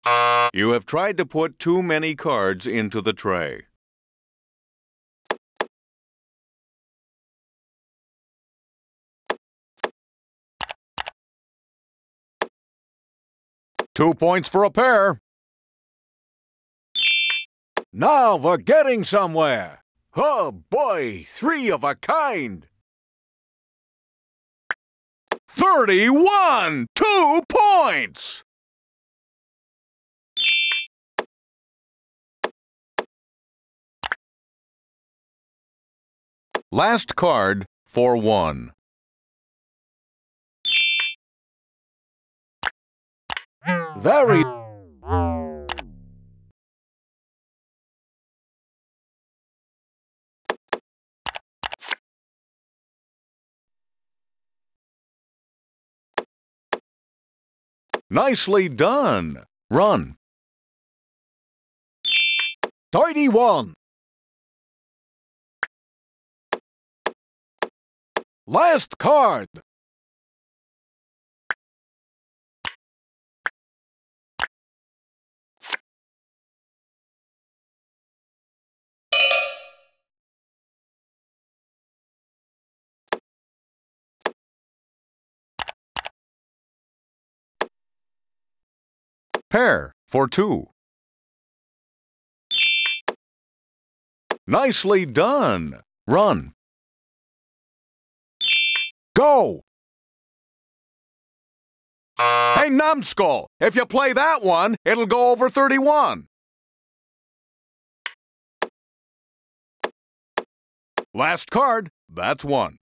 You have tried to put too many cards into the tray. $2 for a pair. Now we're getting somewhere. Oh boy, 3 of a kind. 31! 2 points! Last card for 1. Very. Nicely done. Run. 31. Last card. Pair for 2. Nicely done. Run. Go! Hey, numbskull, if you play that one, it'll go over 31. Last card, that's 1.